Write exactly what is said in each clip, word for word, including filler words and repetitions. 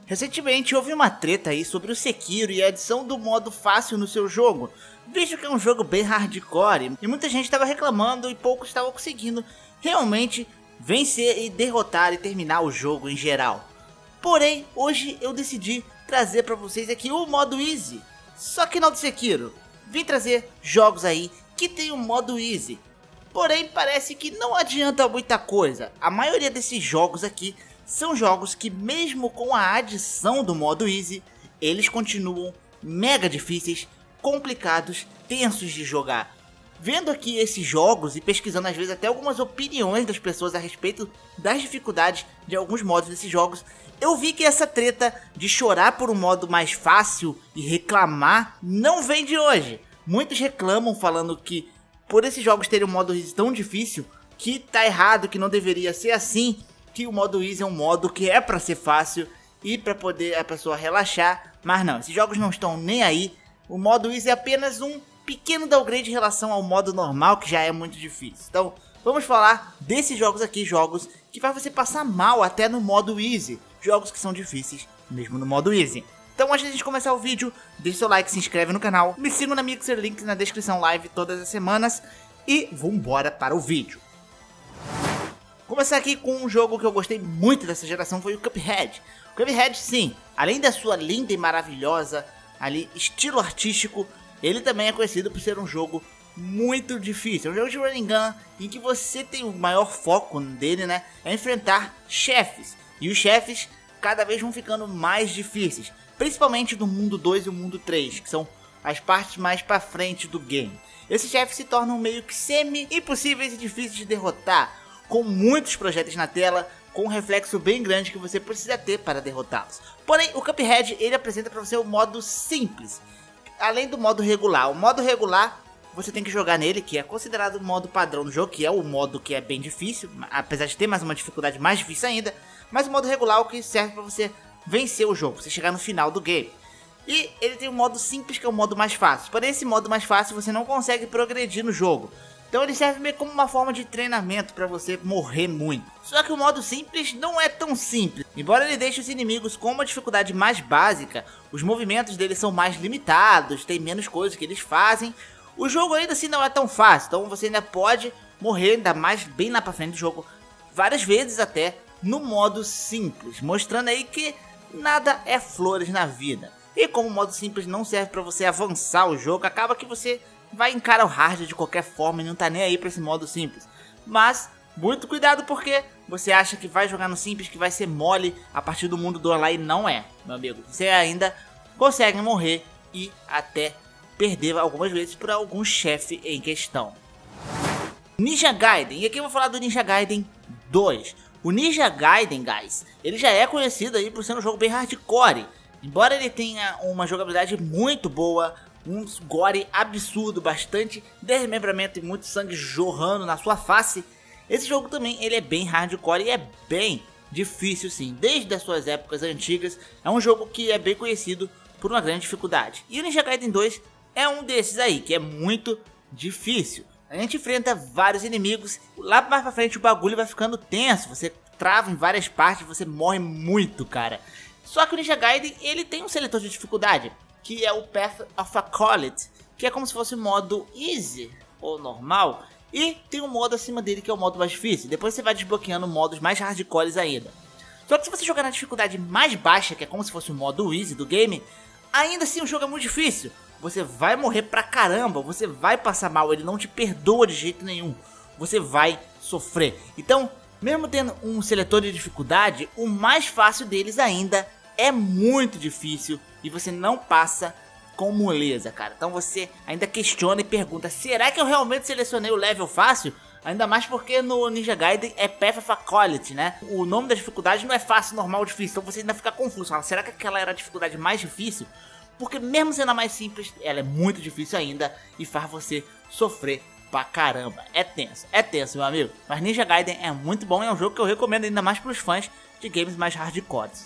Recentemente houve uma treta aí sobre o Sekiro e a adição do modo fácil no seu jogo, visto que é um jogo bem hardcore e muita gente estava reclamando e poucos estavam conseguindo realmente vencer e derrotar e terminar o jogo em geral. Porém, hoje eu decidi trazer para vocês aqui o modo Easy, só que não do Sekiro. Vim trazer jogos aí que tem o modo Easy, porém parece que não adianta muita coisa. A maioria desses jogos aqui são jogos que mesmo com a adição do modo Easy, eles continuam mega difíceis, complicados, tensos de jogar. Vendo aqui esses jogos e pesquisando às vezes até algumas opiniões das pessoas a respeito das dificuldades de alguns modos desses jogos, eu vi que essa treta de chorar por um modo mais fácil e reclamar não vem de hoje. Muitos reclamam falando que por esses jogos terem um modo Easy tão difícil, que tá errado, que não deveria ser assim, que o modo Easy é um modo que é pra ser fácil e pra poder a pessoa relaxar, mas não, esses jogos não estão nem aí. O modo Easy é apenas um pequeno downgrade em relação ao modo normal, que já é muito difícil. Então, vamos falar desses jogos aqui, jogos que faz você passar mal até no modo Easy, jogos que são difíceis mesmo no modo Easy. Então, antes de a gente começar o vídeo, deixa seu like, se inscreve no canal, me siga na Mixer, links na descrição, live todas as semanas e vambora para o vídeo. Começar aqui com um jogo que eu gostei muito dessa geração, foi o Cuphead. O Cuphead, sim, além da sua linda e maravilhosa ali estilo artístico, ele também é conhecido por ser um jogo muito difícil. É um jogo de running gun em que você tem o maior foco dele, né, é enfrentar chefes. E os chefes cada vez vão ficando mais difíceis, principalmente do mundo dois e o mundo três, que são as partes mais pra frente do game. Esses chefes se tornam meio que semi-impossíveis e difíceis de derrotar, com muitos projéteis na tela, com um reflexo bem grande que você precisa ter para derrotá-los. Porém, o Cuphead ele apresenta para você o modo simples, além do modo regular. O modo regular, você tem que jogar nele, que é considerado o modo padrão do jogo, que é o modo que é bem difícil, apesar de ter mais uma dificuldade mais difícil ainda. Mas o modo regular é o que serve para você vencer o jogo, você chegar no final do game. E ele tem o modo simples, que é o modo mais fácil. Porém, esse modo mais fácil você não consegue progredir no jogo. Então ele serve meio como uma forma de treinamento para você morrer muito. Só que o modo simples não é tão simples. Embora ele deixe os inimigos com uma dificuldade mais básica, os movimentos deles são mais limitados, tem menos coisas que eles fazem. O jogo ainda assim não é tão fácil, então você ainda pode morrer, ainda mais bem lá pra frente do jogo, várias vezes até, no modo simples, mostrando aí que nada é flores na vida. E como o modo simples não serve para você avançar o jogo, acaba que você vai encarar o hard de qualquer forma e não tá nem aí pra esse modo simples. Mas muito cuidado, porque você acha que vai jogar no simples, que vai ser mole a partir do mundo do online, não é, meu amigo. Você ainda consegue morrer e até perder algumas vezes por algum chefe em questão. Ninja Gaiden, e aqui eu vou falar do Ninja Gaiden dois. O Ninja Gaiden, guys, ele já é conhecido aí por ser um jogo bem hardcore. Embora ele tenha uma jogabilidade muito boa, um gore absurdo, bastante desmembramento e muito sangue jorrando na sua face, esse jogo também ele é bem hardcore e é bem difícil sim. Desde as suas épocas antigas, é um jogo que é bem conhecido por uma grande dificuldade. E o Ninja Gaiden dois é um desses aí, que é muito difícil. A gente enfrenta vários inimigos, lá mais pra frente o bagulho vai ficando tenso, você trava em várias partes, você morre muito, cara. Só que o Ninja Gaiden ele tem um seletor de dificuldade, que é o Path of Acolyte, que é como se fosse o modo Easy ou normal, e tem um modo acima dele que é o modo mais difícil. Depois você vai desbloqueando modos mais hardcores ainda. Só que se você jogar na dificuldade mais baixa, que é como se fosse o modo Easy do game, ainda assim o jogo é muito difícil. Você vai morrer pra caramba, você vai passar mal, ele não te perdoa de jeito nenhum. Você vai sofrer. Então, mesmo tendo um seletor de dificuldade, o mais fácil deles ainda é muito difícil e você não passa com moleza, cara. Então você ainda questiona e pergunta, será que eu realmente selecionei o level fácil? Ainda mais porque no Ninja Gaiden é Path of Acolyte, né? O nome da dificuldade não é fácil, normal, difícil. Então você ainda fica confuso. Fala, será que aquela era a dificuldade mais difícil? Porque mesmo sendo a mais simples, ela é muito difícil ainda e faz você sofrer pra caramba. É tenso, é tenso, meu amigo. Mas Ninja Gaiden é muito bom e é um jogo que eu recomendo ainda mais pros fãs de games mais hardcores.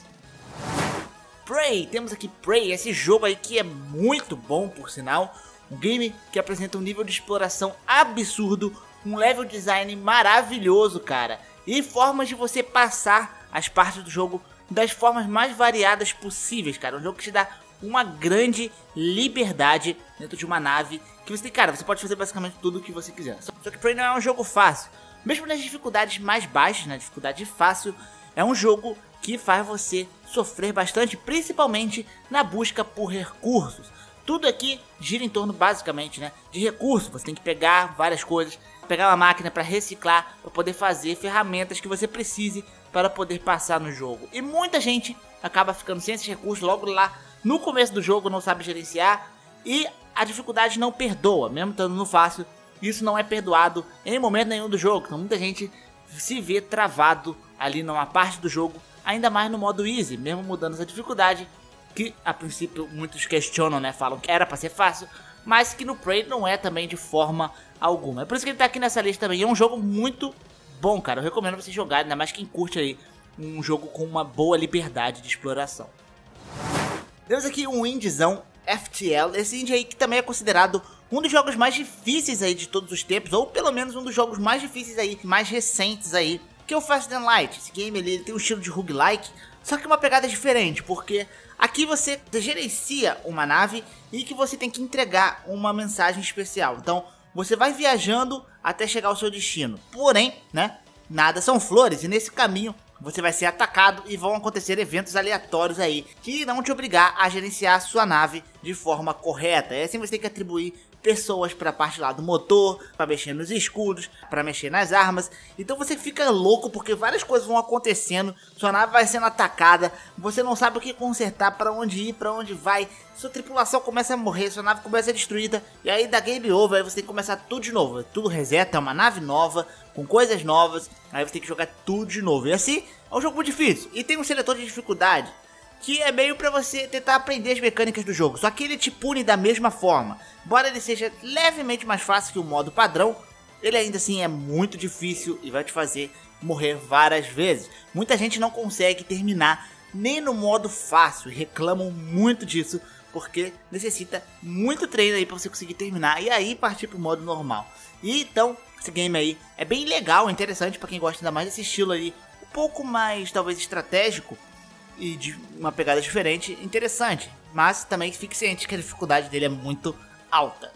Prey, temos aqui Prey, esse jogo aí que é muito bom, por sinal. Um game que apresenta um nível de exploração absurdo, um level design maravilhoso, cara. E formas de você passar as partes do jogo das formas mais variadas possíveis, cara. Um jogo que te dá uma grande liberdade dentro de uma nave, que você tem, cara, você pode fazer basicamente tudo o que você quiser. Só que Prey não é um jogo fácil. Mesmo nas dificuldades mais baixas, na dificuldade fácil, é um jogo que faz você sofrer bastante, principalmente na busca por recursos. Tudo aqui gira em torno basicamente, né, de recursos. Você tem que pegar várias coisas, pegar uma máquina para reciclar, para poder fazer ferramentas que você precise para poder passar no jogo. E muita gente acaba ficando sem esses recursos logo lá no começo do jogo, não sabe gerenciar, e a dificuldade não perdoa, mesmo estando no fácil. Isso não é perdoado em momento nenhum do jogo, então muita gente se vê travado ali numa parte do jogo, ainda mais no modo easy, mesmo mudando essa dificuldade, que a princípio muitos questionam, né, falam que era pra ser fácil, mas que no Prey não é também de forma alguma. É por isso que ele tá aqui nessa lista também. É um jogo muito bom, cara, eu recomendo você jogar, ainda mais quem curte aí um jogo com uma boa liberdade de exploração. Temos aqui um indiezão F T L, esse indie aí que também é considerado um dos jogos mais difíceis aí de todos os tempos, ou pelo menos um dos jogos mais difíceis aí, mais recentes aí, que é o Faster Than Light. Esse game ele, ele tem um estilo de roguelike, só que uma pegada diferente, porque aqui você gerencia uma nave e que você tem que entregar uma mensagem especial. Então você vai viajando até chegar ao seu destino, porém, né, nada são flores, e nesse caminho você vai ser atacado e vão acontecer eventos aleatórios aí que irão te obrigar a gerenciar a sua nave de forma correta. E assim você tem que atribuir pessoas para a parte lá do motor, para mexer nos escudos, para mexer nas armas. Então você fica louco porque várias coisas vão acontecendo, sua nave vai sendo atacada, você não sabe o que consertar, para onde ir, para onde vai. Sua tripulação começa a morrer, sua nave começa a ser destruída, e aí dá game over, aí você tem que começar tudo de novo. Tudo reseta, é uma nave nova, com coisas novas, aí você tem que jogar tudo de novo. E assim, é um jogo muito difícil, e tem um seletor de dificuldade, que é meio pra você tentar aprender as mecânicas do jogo, só que ele te pune da mesma forma. Embora ele seja levemente mais fácil que o modo padrão, ele ainda assim é muito difícil e vai te fazer morrer várias vezes. Muita gente não consegue terminar nem no modo fácil, e reclamam muito disso, porque necessita muito treino aí pra você conseguir terminar e aí partir pro modo normal. E então, esse game aí é bem legal, interessante pra quem gosta ainda mais desse estilo aí, um pouco mais talvez estratégico, e de uma pegada diferente, interessante, mas também fique ciente que a dificuldade dele é muito alta.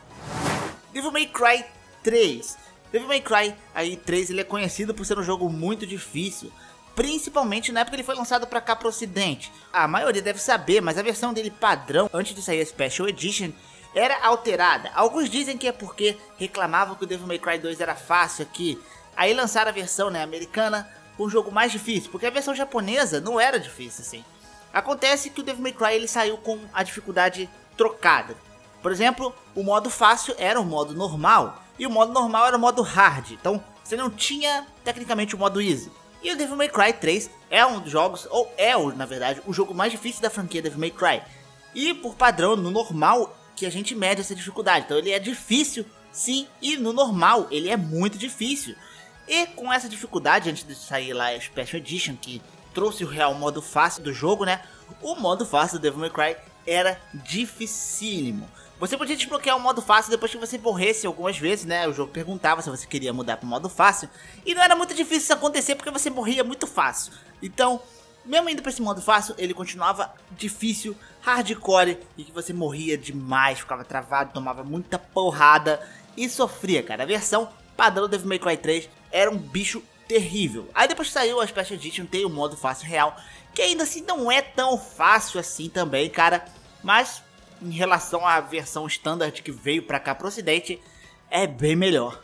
Devil May Cry três. Devil May Cry aí, três ele é conhecido por ser um jogo muito difícil, principalmente na época que ele foi lançado para cá pro ocidente. A maioria deve saber, mas a versão dele padrão, antes de sair a Special Edition, era alterada. Alguns dizem que é porque reclamavam que o Devil May Cry dois era fácil aqui, aí lançaram a versão, né, americana, um jogo mais difícil, porque a versão japonesa não era difícil assim. Acontece que o Devil May Cry ele saiu com a dificuldade trocada. Por exemplo, o modo fácil era o modo normal, e o modo normal era o modo hard, então você não tinha tecnicamente o modo easy. E o Devil May Cry três é um dos jogos, ou é na verdade, o jogo mais difícil da franquia Devil May Cry. E por padrão, no normal, que a gente mede essa dificuldade, então ele é difícil sim, e no normal ele é muito difícil. E com essa dificuldade, antes de sair lá a Special Edition, que trouxe o real modo fácil do jogo, né? O modo fácil do Devil May Cry era dificílimo. Você podia desbloquear o modo fácil depois que você morresse algumas vezes, né? O jogo perguntava se você queria mudar para o modo fácil. E não era muito difícil isso acontecer porque você morria muito fácil. Então, mesmo indo para esse modo fácil, ele continuava difícil, hardcore, e que você morria demais, ficava travado, tomava muita porrada e sofria, cara. A versão padrão do Devil May Cry três era um bicho terrível. Aí depois saiu a Special Edition, tem o modo fácil real, que ainda assim não é tão fácil assim também, cara. Mas em relação à versão standard que veio pra cá pro ocidente, é bem melhor.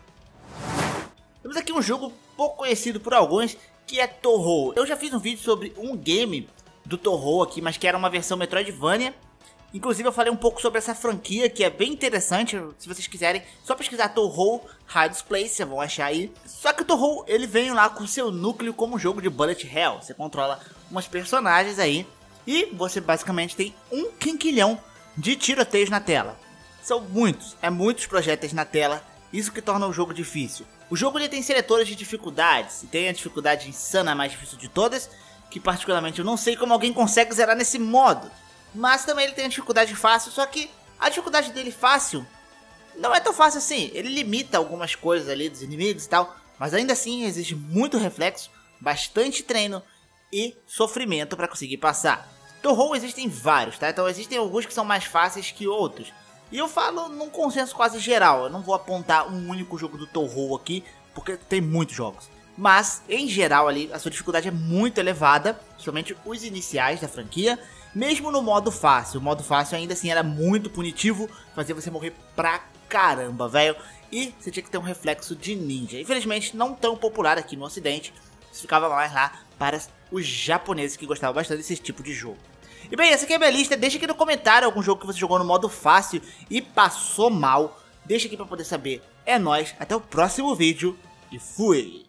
Temos aqui um jogo pouco conhecido por alguns, que é Touhou. Eu já fiz um vídeo sobre um game do Touhou aqui, mas que era uma versão Metroidvania. Inclusive eu falei um pouco sobre essa franquia, que é bem interessante. Se vocês quiserem, só pesquisar Touhou Hades Place, vocês vão achar aí. Só que o Touhou, ele vem lá com seu núcleo como jogo de bullet hell. Você controla umas personagens aí e você basicamente tem um quinquilhão de tiroteios na tela. São muitos, é muitos projéteis na tela, isso que torna o jogo difícil. O jogo ele tem seletores de dificuldades, e tem a dificuldade insana, a mais difícil de todas, que particularmente eu não sei como alguém consegue zerar nesse modo. Mas também ele tem a dificuldade fácil, só que a dificuldade dele fácil não é tão fácil assim. Ele limita algumas coisas ali dos inimigos e tal, mas ainda assim exige muito reflexo, bastante treino e sofrimento para conseguir passar. Touhou existem vários, tá? Então existem alguns que são mais fáceis que outros. E eu falo num consenso quase geral, eu não vou apontar um único jogo do Touhou aqui, porque tem muitos jogos. Mas, em geral ali, a sua dificuldade é muito elevada, principalmente os iniciais da franquia. Mesmo no modo fácil, o modo fácil ainda assim era muito punitivo, fazia você morrer pra caramba, velho. E você tinha que ter um reflexo de ninja. Infelizmente, não tão popular aqui no ocidente, isso ficava mais lá para os japoneses que gostavam bastante desse tipo de jogo. E bem, essa aqui é a minha lista. Deixa aqui no comentário algum jogo que você jogou no modo fácil e passou mal. Deixa aqui pra poder saber. É nóis, até o próximo vídeo e fui!